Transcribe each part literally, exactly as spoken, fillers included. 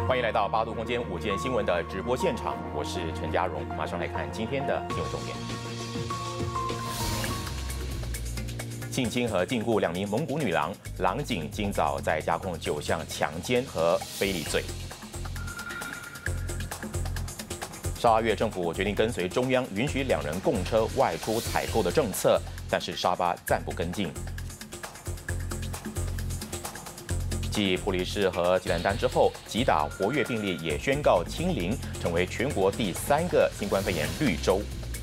欢迎来到八度空间午间新闻的直播现场，我是陈家荣，马上来看今天的新闻重点。性侵和禁锢两名蒙古女郎，郎警今早在加控九项强奸和非礼罪。沙巴越政府决定跟随中央，允许两人共车外出采购的政策，但是沙巴暂不跟进。 继普里市和吉兰丹之后，吉打活跃病例也宣告清零，成为全国第三个新冠肺炎绿州。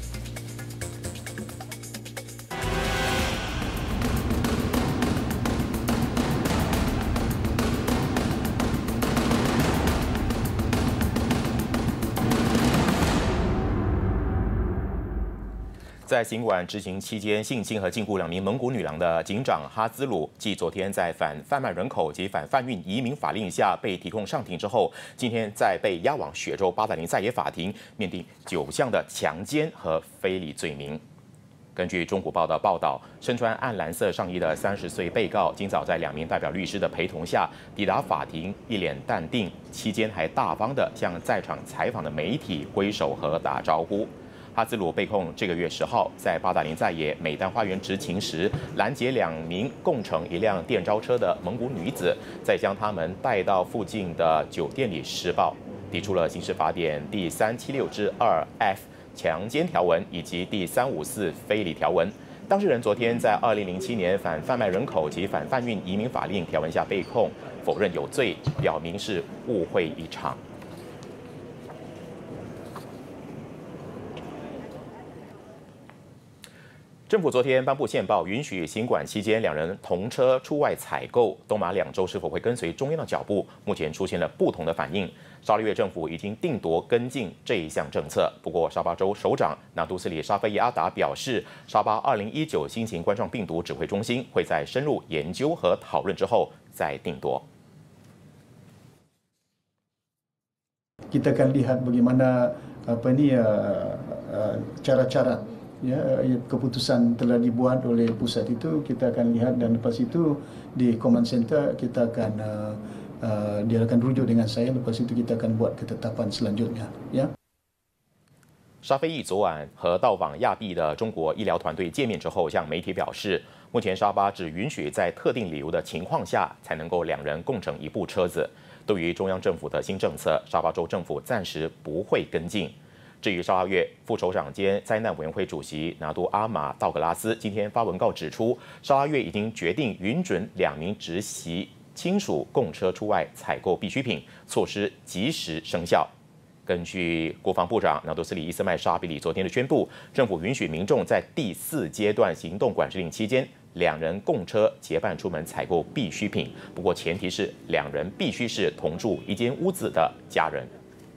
在行馆执行期间性侵和禁锢两名蒙古女郎的警长哈兹鲁，继昨天在反贩卖人口及反贩运移民法令下被提控上庭之后，今天再被押往雪州巴达林再野法庭，面临九项的强奸和非礼罪名。根据中国报的报道，身穿暗蓝色上衣的三十岁被告，今早在两名代表律师的陪同下抵达法庭，一脸淡定，期间还大方地向在场采访的媒体挥手和打招呼。 哈兹鲁被控这个月十号在巴达林在野美丹花园执勤时，拦截两名共乘一辆电召车的蒙古女子，再将她们带到附近的酒店里施暴，提出了刑事法典第三七六之二 F 强奸条文以及第三五四非礼条文。当事人昨天在二零零七年反贩卖人口及反贩运移民法令条文下被控，否认有罪，表明是误会一场。 政府昨天颁布宪报，允许行管期间两人同车出外采购。东马两州是否会跟随中央的脚步？目前出现了不同的反应。沙拉越政府已经定夺跟进这一项政策。不过，沙巴州首长纳杜斯里沙菲伊阿达表示，沙巴二零一九新型冠状病毒指挥中心会在深入研究和讨论之后再定夺。 Kita akan lihat bagaimana apa ni cara-cara ya keputusan telah dibuat oleh pusat itu kita akan lihat dan lepas itu di command center kita akan uh, uh, dia akan rujuk dengan saya lepas itu kita akan buat ketetapan selanjutnya ya。 沙菲义昨晚和到访亚庇的中国医疗团队见面之后，向媒体表示，目前沙巴只允许在特定理由的情况下才能够两人共乘一部车子。对于中央政府的新政策，沙巴州政府暂时不会跟进。 至于沙拉越副首长兼灾难委员会主席拿督阿马道格拉斯今天发文告指出，沙拉越已经决定允准两名直系亲属共车出外采购必需品，措施及时生效。根据国防部长纳杜斯里伊斯麦沙比里昨天的宣布，政府允许民众在第四阶段行动管制令期间，两人共车结伴出门采购必需品，不过前提是两人必须是同住一间屋子的家人。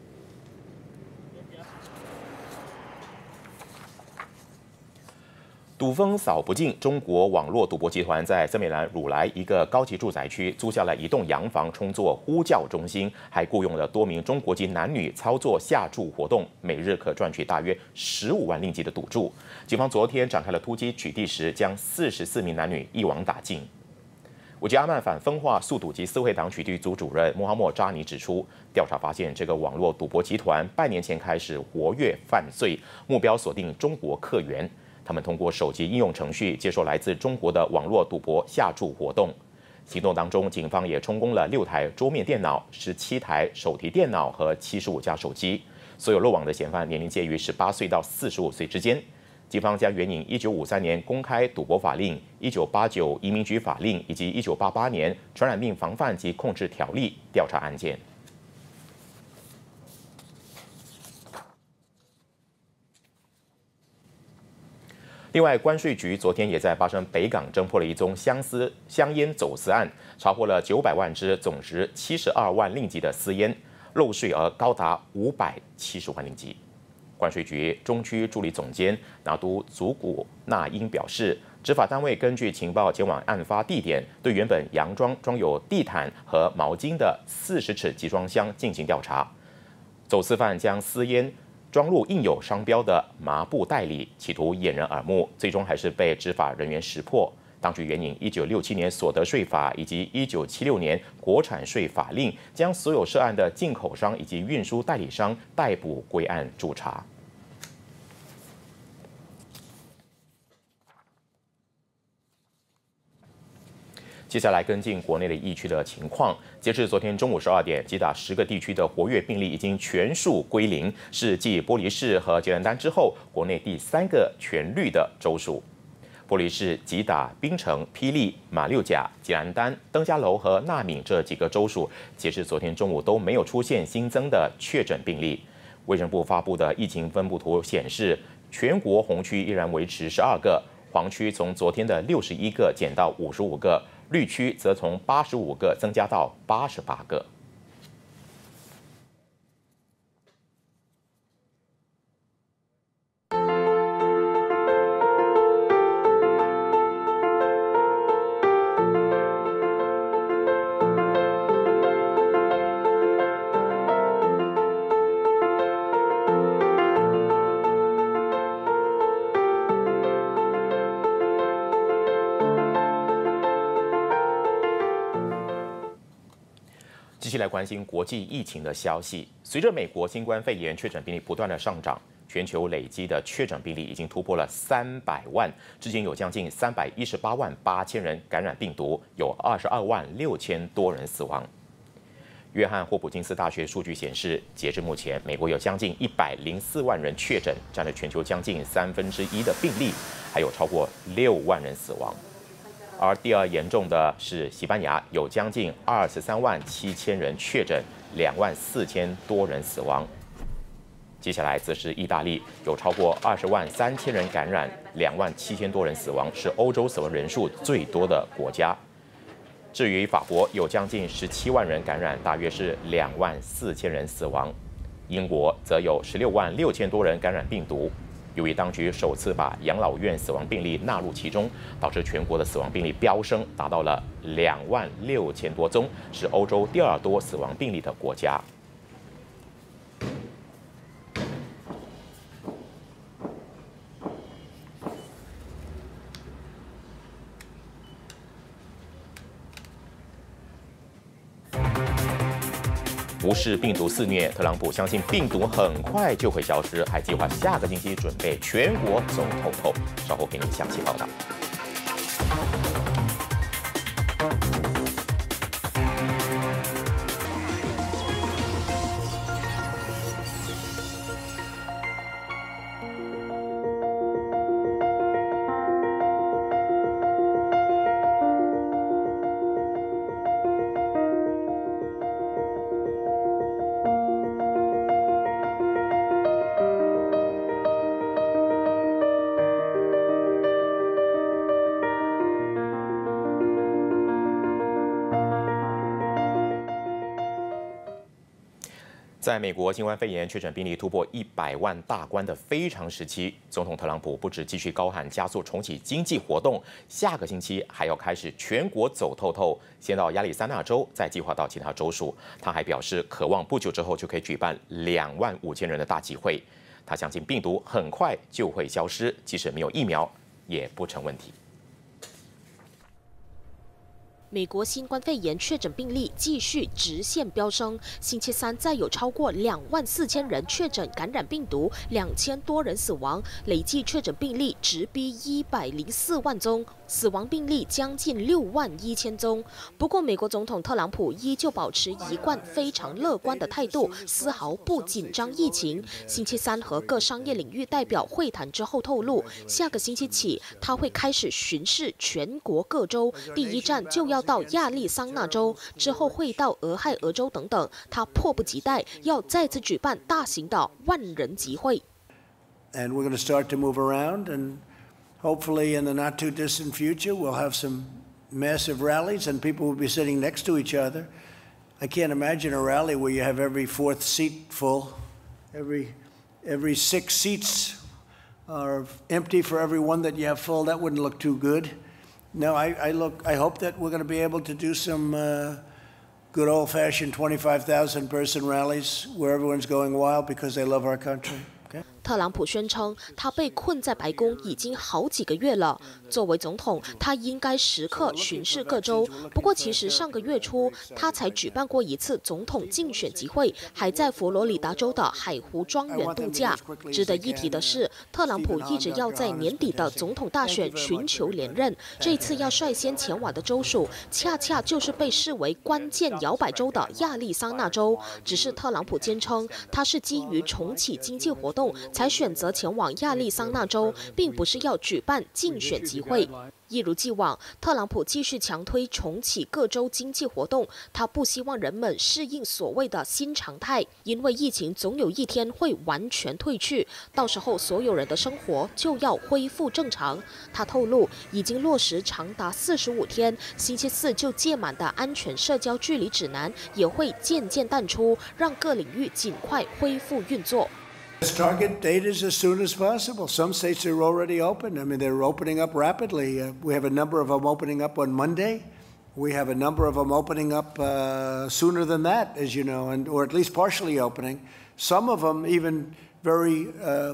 赌风扫不尽，中国网络赌博集团在森美兰汝来一个高级住宅区租下了一栋洋房，充作呼叫中心，还雇佣了多名中国籍男女操作下注活动，每日可赚取大约十五万令吉的赌注。警方昨天展开了突击取缔时，将四十四名男女一网打尽。五级阿曼反分化速赌及私会党取缔组主任穆哈默扎尼指出，调查发现这个网络赌博集团半年前开始活跃犯罪，目标锁定中国客源。 他们通过手机应用程序接受来自中国的网络赌博下注活动。行动当中，警方也充公了六台桌面电脑、十七台手提电脑和七十五架手机。所有漏网的嫌犯年龄介于十八岁到四十五岁之间。警方将援引一九五三年公开赌博法令、一九八九移民局法令以及一九八八年传染病防范及控制条例调查案件。 另外，关税局昨天也在巴生北港侦破了一宗相思香烟走私案，查获了九百万支，总值七十二万令吉的私烟，漏税额高达五百七十万令吉。关税局中区助理总监拿督祖古纳英表示，执法单位根据情报前往案发地点，对原本洋装装有地毯和毛巾的四十尺集装箱进行调查。走私犯将私烟 装入印有商标的麻布袋里，企图掩人耳目，最终还是被执法人员识破。 当局援引一九六七年所得税法以及一九七六年国产税法令，将所有涉案的进口商以及运输代理商逮捕归案驻查。接下来跟进国内的疫区的情况。截至昨天中午十二点，吉打十个地区的活跃病例已经全数归零，是继玻璃市和吉兰丹之后，国内第三个全绿的州属。玻璃市、吉打、槟城、霹雳、马六甲、吉兰丹、登嘉楼和纳敏这几个州属，截至昨天中午都没有出现新增的确诊病例。卫生部发布的疫情分布图显示，全国红区依然维持十二个，黄区从昨天的六十一个减到五十五个。绿区则从八十五个增加到八十八个。继续来关心国际疫情的消息。随着美国新冠肺炎确诊病例不断的上涨，全球累积的确诊病例已经突破了三百万，至今有将近三百一十八万八千人感染病毒，有二十二万六千多人死亡。约翰霍普金斯大学数据显示，截至目前，美国有将近一百零四万人确诊，占了全球将近三分之一的病例，还有超过六万人死亡。而第二严重的是西班牙，有将近二十三万七千人确诊，两万四千多人死亡。接下来则是意大利，有超过二十万三千人感染，两万七千多人死亡，是欧洲死亡人数最多的国家。至于法国，有将近十七万人感染，大约是两万四千人死亡。英国则有十六万六千多人感染病毒。由于当局首次把养老院死亡病例纳入其中，导致全国的死亡病例飙升，达到了两万六千多宗，是欧洲第二多死亡病例的国家。无视病毒肆虐，特朗普相信病毒很快就会消失，还计划下个星期准备全国走透透。稍后给您详细报道。在美国新冠肺炎确诊病例突破一百万大关的非常时期，总统特朗普不止继续高喊加速重启经济活动，下个星期还要开始全国走透透，先到亚利桑那州，再计划到其他州属。他还表示，渴望不久之后就可以举办两万五千人的大集会。他相信病毒很快就会消失，即使没有疫苗也不成问题。 美国新冠肺炎确诊病例继续直线飙升，星期三再有超过两万四千人确诊感染病毒，两千多人死亡，累计确诊病例直逼一百零四万宗，死亡病例将近六万一千宗。不过，美国总统特朗普依旧保持一贯非常乐观的态度，丝毫不紧张疫情。星期三和各商业领域代表会谈之后透露，下个星期起他会开始巡视全国各州，第一站就要到亚利桑那州，之后会到俄亥俄州等等。他迫不及待要再次举办大型的万人集会。 And we're going to start to move around, and hopefully in the not too distant future we'll have some massive rallies and people will be sitting next to each other. I can't imagine a rally where you have every fourth seat full, every every six seats are empty for every one that you have full. That wouldn't look too good. No, I, I look. I hope that we're going to be able to do some uh, good old-fashioned twenty-five thousand person rallies where everyone's going wild because they love our country. Okay? 特朗普宣称，他被困在白宫已经好几个月了。作为总统，他应该时刻巡视各州。不过，其实上个月初，他才举办过一次总统竞选集会，还在佛罗里达州的海湖庄园度假。值得一提的是，特朗普一直要在年底的总统大选寻求连任，这次要率先前往的州属，恰恰就是被视为关键摇摆州的亚利桑那州。只是特朗普坚称，他是基于重启经济活动才选择前往亚利桑那州，并不是要举办竞选集会。一如既往，特朗普继续强推重启各州经济活动。他不希望人们适应所谓的新常态，因为疫情总有一天会完全退去，到时候所有人的生活就要恢复正常。他透露，已经落实长达四十五天，星期四就届满的安全社交距离指南也会渐渐淡出，让各领域尽快恢复运作。 Its target date is as soon as possible. Some states are already open. I mean, they're opening up rapidly. Uh, we have a number of them opening up on Monday. We have a number of them opening up uh, sooner than that, as you know, and or at least partially opening. Some of them even very, uh,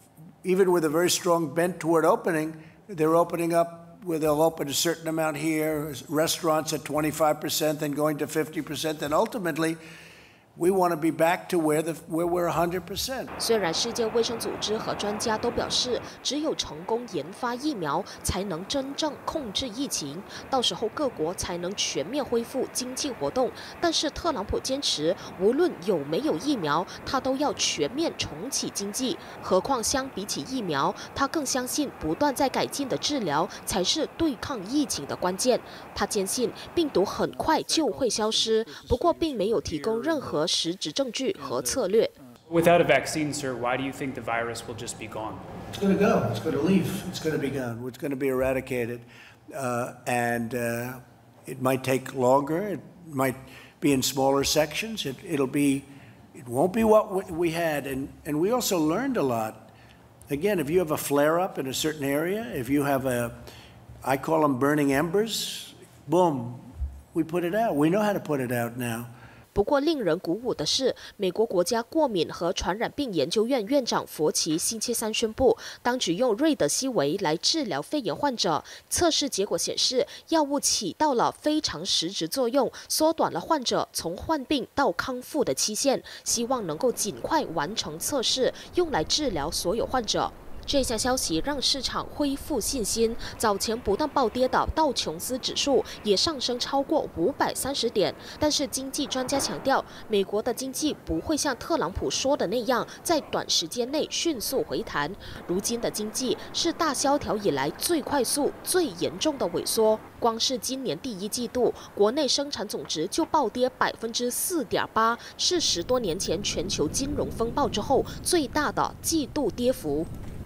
even with a very strong bent toward opening, they're opening up where they'll open a certain amount here, restaurants at twenty-five percent, then going to fifty percent, and ultimately, we want to be back to where the where we're one hundred percent. 虽然世界卫生组织和专家都表示，只有成功研发疫苗，才能真正控制疫情，到时候各国才能全面恢复经济活动。但是特朗普坚持，无论有没有疫苗，他都要全面重启经济。何况相比起疫苗，他更相信不断在改进的治疗才是对抗疫情的关键。他坚信病毒很快就会消失，不过并没有提供任何实质证据和策略。 Without a vaccine, sir, why do you think the virus will just be gone? It's going to go. It's going to leave. It's going to be gone. It's going to be eradicated, uh, and uh, it might take longer. It might be in smaller sections. It, it'll be. It won't be what we had, and and we also learned a lot. Again, if you have a flare-up in a certain area, if you have a, I call them burning embers. Boom, we put it out. We know how to put it out now. 不过，令人鼓舞的是，美国国家过敏和传染病研究院院长佛奇星期三宣布，当局用瑞德西韦来治疗肺炎患者，测试结果显示，药物起到了非常实质作用，缩短了患者从患病到康复的期限，希望能够尽快完成测试，用来治疗所有患者。这项消息让市场恢复信心，早前不断暴跌的道琼斯指数也上升超过五百三十点。但是经济专家强调，美国的经济不会像特朗普说的那样在短时间内迅速回弹。如今的经济是大萧条以来最快速、最严重的萎缩。光是今年第一季度，国内生产总值就暴跌百分之四点八，是十多年前全球金融风暴之后最大的季度跌幅。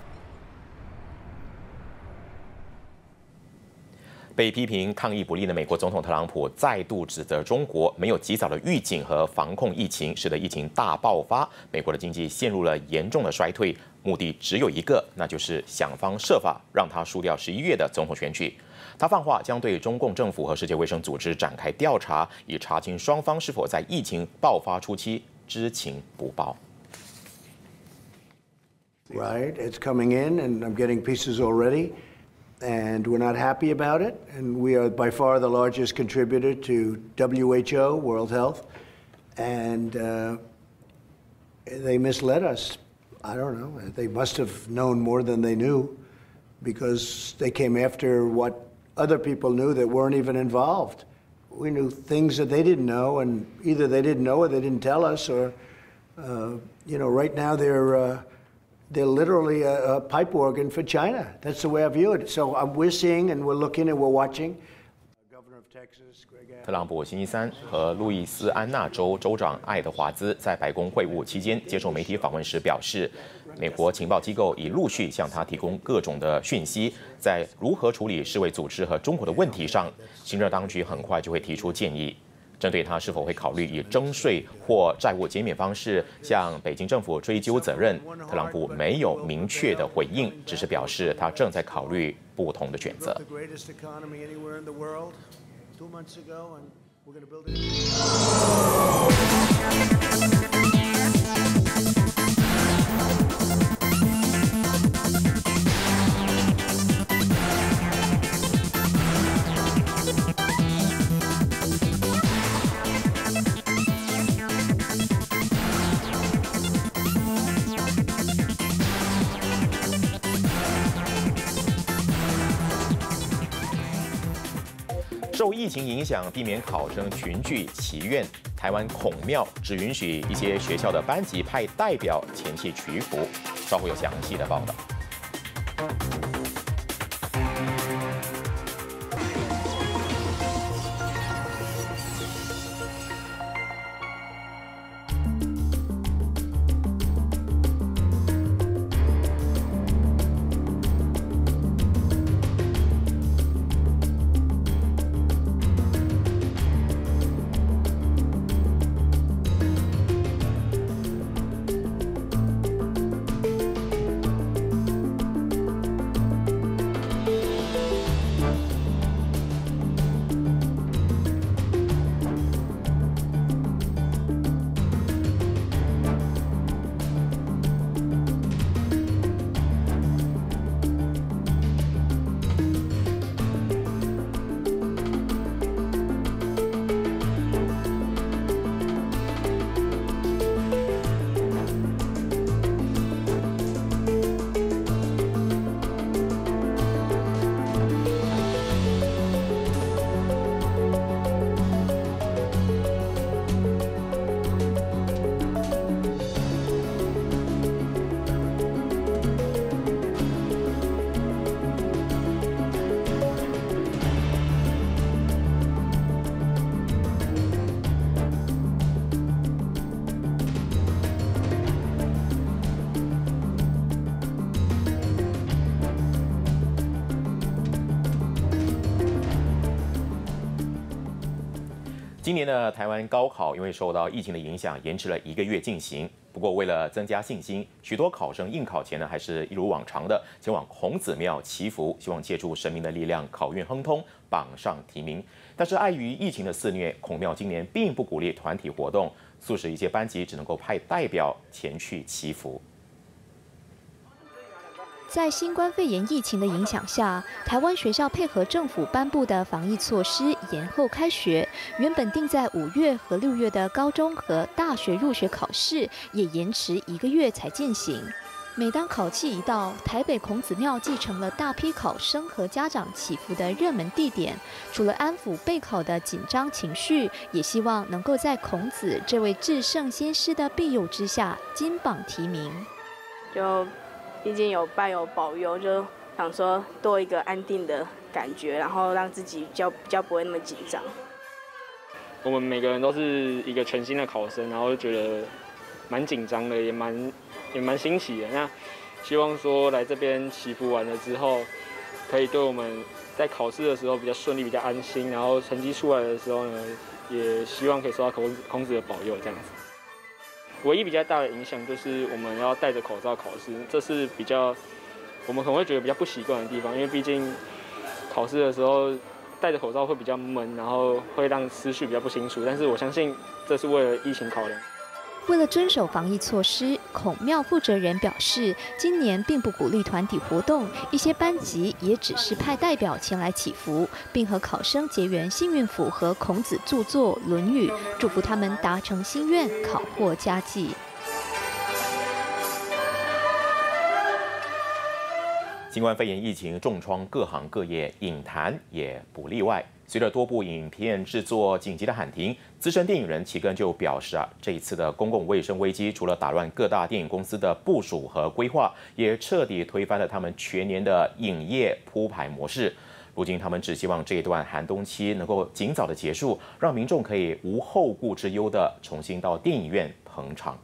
被批评抗疫不力的美国总统特朗普再度指责中国没有及早的预警和防控疫情，使得疫情大爆发，美国的经济陷入了严重的衰退。目的只有一个，那就是想方设法让他输掉十一月的总统选举。他放话将对中共政府和世界卫生组织展开调查，以查清双方是否在疫情爆发初期知情不报。 Right, it's coming in, and I'm getting pieces already. And we're not happy about it. And we are by far the largest contributor to W H O, World Health. And uh, they misled us. I don't know. They must have known more than they knew because they came after what other people knew that weren't even involved. We knew things that they didn't know, and either they didn't know or they didn't tell us, or, uh, you know, right now they're... Uh, They're literally a, a pipe organ for China. That's the way I view it. So um, we're seeing and we're looking and we're watching. 特朗普星期三和路易斯安那州州长爱德华兹在白宫会晤期间接受媒体访问时表示，美国情报机构已陆续向他提供各种的讯息，在如何处理世卫组织和中国的问题上，新任当局很快就会提出建议。针对他是否会考虑以征税或债务减免方式向北京政府追究责任，特朗普没有明确的回应，只是表示他正在考虑不同的选择。 受疫情影响，避免考生群聚祈愿，台湾孔庙只允许一些学校的班级派代表前去祈福。稍后有详细的报道。今年的台湾高考因为受到疫情的影响，延迟了一个月进行。不过，为了增加信心，许多考生应考前呢，还是一如往常的前往孔子庙祈福，希望借助神明的力量，考运亨通，榜上提名。但是，碍于疫情的肆虐，孔庙今年并不鼓励团体活动，促使一些班级只能够派代表前去祈福。 在新冠肺炎疫情的影响下，台湾学校配合政府颁布的防疫措施，延后开学。原本定在五月和六月的高中和大学入学考试，也延迟一个月才进行。每当考期一到，台北孔子庙继成了大批考生和家长祈福的热门地点。除了安抚备考的紧张情绪，也希望能够在孔子这位至圣先师的庇佑之下，金榜题名。 就。 毕竟有拜有保佑，就想说多一个安定的感觉，然后让自己比较比较不会那么紧张。 我们每个人都是一个全新的考生，然后就觉得蛮紧张的，也蛮也蛮新奇的。那希望说来这边祈福完了之后，可以对我们在考试的时候比较顺利、比较安心，然后成绩出来的时候呢，也希望可以受到孔孔子的保佑，这样子。 唯一比较大的影响就是我们要戴着口罩考试，这是比较我们可能会觉得比较不习惯的地方，因为毕竟考试的时候戴着口罩会比较闷，然后会让思绪比较不清楚。但是我相信这是为了疫情考量。 为了遵守防疫措施，孔庙负责人表示，今年并不鼓励团体活动，一些班级也只是派代表前来祈福，并和考生结缘幸运符和孔子著作《论语》，祝福他们达成心愿，考获佳绩。 新冠肺炎疫情重创各行各业，影坛也不例外。随着多部影片制作紧急的喊停，资深电影人齐根就表示啊，这一次的公共卫生危机，除了打乱各大电影公司的部署和规划，也彻底推翻了他们全年的影业铺排模式。如今，他们只希望这一段寒冬期能够尽早的结束，让民众可以无后顾之忧的重新到电影院捧场。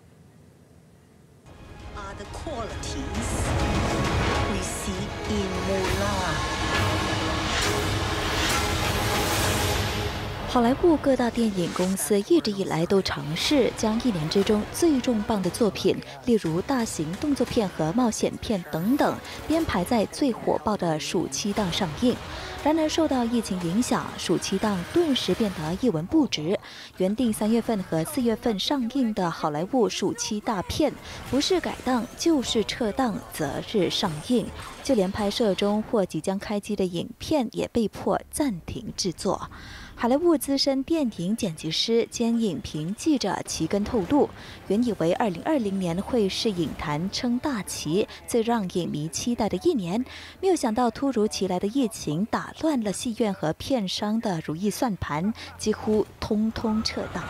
好莱坞各大电影公司一直以来都尝试将一年之中最重磅的作品，例如大型动作片和冒险片等等，编排在最火爆的暑期档上映。然而，受到疫情影响，暑期档顿时变得一文不值。原定三月份和四月份上映的好莱坞暑期大片，不是改档就是撤档，择日上映。就就连拍摄中或即将开机的影片也被迫暂停制作。好莱坞资深电影剪辑师兼影评记者齐根透露，原以为二零二零年会是影坛撑大旗、最让影迷期待的一年，没有想到突如其来的疫情打乱了戏院和片商的如意算盘，几乎通通撤档。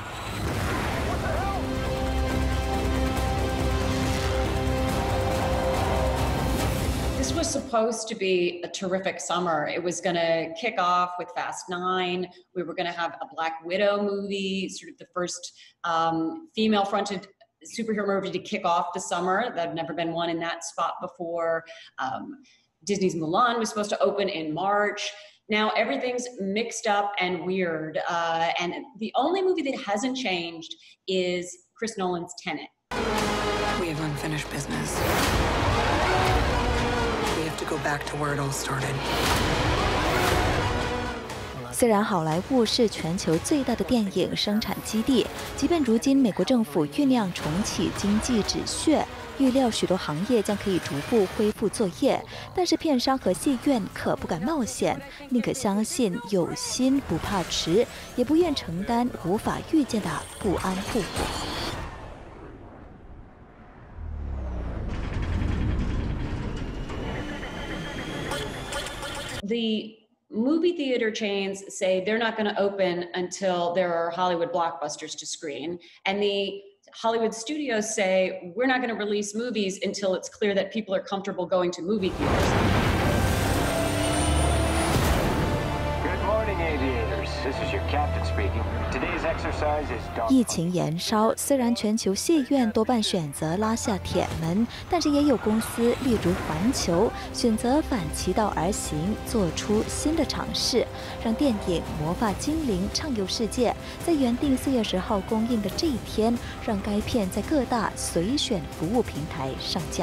This was supposed to be a terrific summer. It was going to kick off with Fast Nine. We were going to have a Black Widow movie, sort of the first um, female-fronted superhero movie to kick off the summer. There'd never been one in that spot before. Um, Disney's Mulan was supposed to open in March. Now everything's mixed up and weird. Uh, and the only movie that hasn't changed is Chris Nolan's Tenet. We have unfinished business. To go back to where it all started. 虽然好莱坞是全球最大的电影生产基地，即便如今美国政府酝酿重启经济止血，预料许多行业将可以逐步恢复作业，但是片商和戏院可不敢冒险，宁可相信有心不怕迟，也不愿承担无法预见的不安后果。 The movie theater chains say they're not going to open until there are Hollywood blockbusters to screen. And the Hollywood studios say we're not going to release movies until it's clear that people are comfortable going to movie theaters. Good morning, aviators. This is your captain speaking. Today's exercise is dog. 疫情延烧，虽然全球戏院多半选择拉下铁门，但是也有公司，例如环球，选择反其道而行，做出新的尝试，让电影《魔法精灵》畅游世界，在原定四月十号公映的这一天，让该片在各大随选服务平台上架。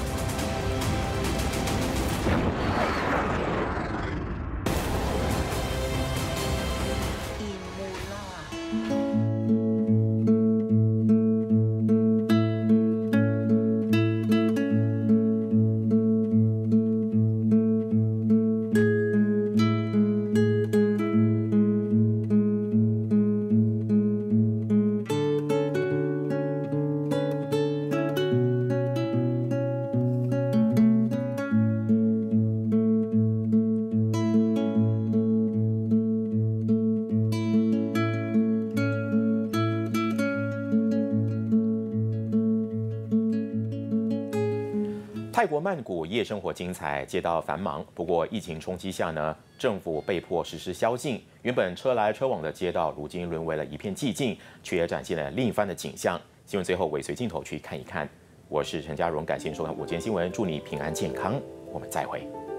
泰国曼谷夜生活精彩，街道繁忙。不过疫情冲击下呢，政府被迫实施宵禁，原本车来车往的街道，如今沦为了一片寂静，却也展现了另一番的景象。新闻最后尾随镜头去看一看。我是陈家荣，感谢收看午间新闻，祝你平安健康，我们再会。